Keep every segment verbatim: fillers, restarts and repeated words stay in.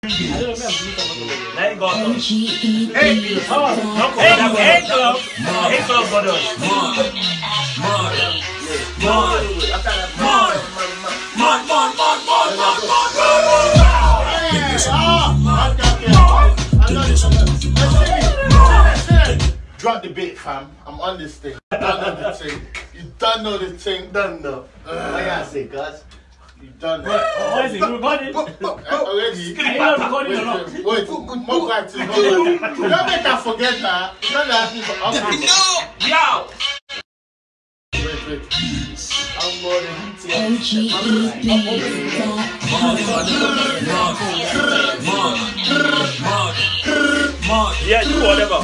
Let it go. Hey, oh, no, hey, no, hey, club, hey, club, brothers. Mod, mod, mod, mod, mod, mod, mod, mod, mod. Drop the bit, fam. I'm on this thing. You don't know the thing. You don't know the thing. Don't know. What you gotta say, cuz? You done that. What is it? You recording? Already? Are you not recording or not? Wait, more back to go. You don't make that forget that. You don't ask me for upgrade. No! Yo! Wait, wait. I'm more than M G E B. Yeah, you whatever.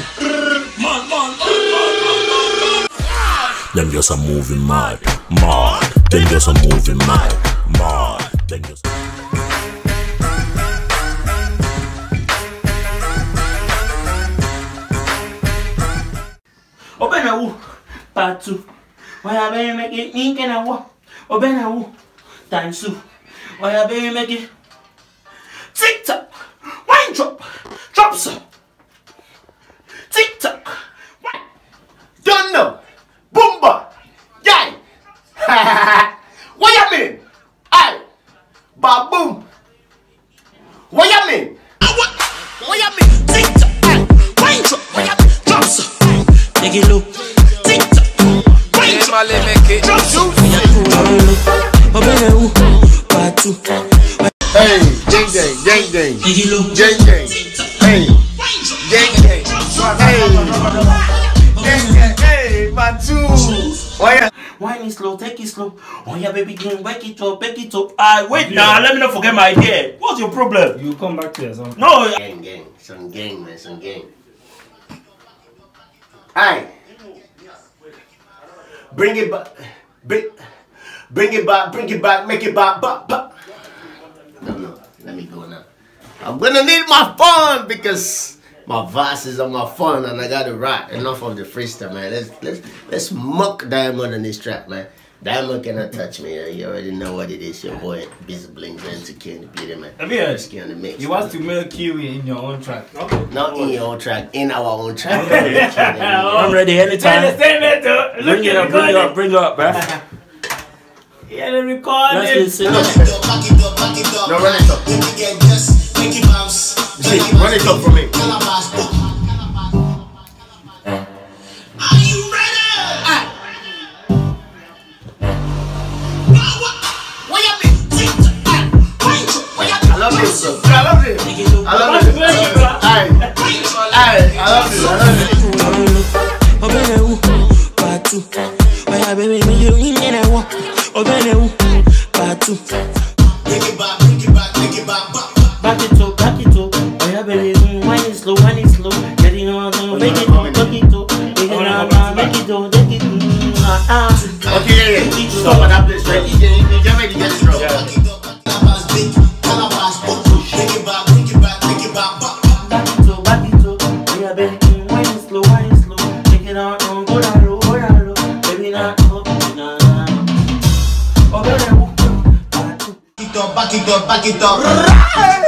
Them just a moving mad, mad. Them just a moving mad, mad. Them just. Obena wu, patu. Why baby make it ink and a wa? Obena wu, tansu. Why baby make it tick tock, wine drop, drop some. Tick tock, wine. don't know. Boomba. Yay. What you mean? Aye. Ba-boom. What you mean? What you mean? Tick tock, wine drop, what you mean? Drop some. Take it low. Tick tock, wine drop. Drop some. Obena wu, patu. Hey, gang gang, gang gang. Take it low. Gang gang. Hey. Gang gang. Hey. Gang gang. Hey, Batu. Why? Wine is slow, take it slow. Oh yeah, baby, you back it up, back it up. Ah, wait now, let me not forget my idea. What's your problem? You come back to your song. No. Gang gang. Some gang, man. Some gang. Aye. Bring it back. Bring, bring it back. Bring it back. Make it back. Back. Back. No, no. Let me go now. I'm gonna need my phone because my verses are my phone and I gotta rap. Enough of the freestyle, man. Let's let's let's muck Diamond on this track, man. Diamond cannot touch me. Uh, you already know what it is. Your boy Busy Bling to King the Beauty, man. Let me hear King on the mix. You want to milk you in your own track. Okay. Not in your own track, in our own track. I'm ready anytime. Bring it up, bring it up, bring it up, bruh. Yeah, the recording. Let's listen. No, run it up. See, run it up for me. Are you ready? What you mean? Tick tock, wine drop. What you mean? I love this, bro. I love this. I love this. Aye. Aye. I love this. I love this. Obena wu, patu. Why baby me you in and I walk. Obena wu, patu. Bring it back, bring it back, bring it back, back. Back it up, back it up. Oh yeah, baby, wine is slow, wine is slow. Getting on, make it up, make it up. Make it up, make it up, make it up. Okay, yeah, yeah. Stop at that place, right? You get ready to get this wrong. Calabash big, calabash big. Bring it back, bring it back, bring it back, back. Back it up, back it up. Oh yeah, baby, wine is slow, wine is slow. Make it out, go down low, go down low. Baby, not up, nah. Oh, baby, Back it up, back it up, back it up.